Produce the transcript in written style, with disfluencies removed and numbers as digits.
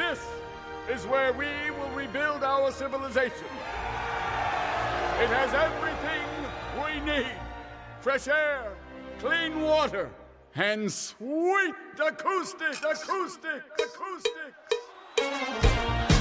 This is where we will rebuild our civilization. It has everything we need. Fresh air, clean water, and sweet acoustics.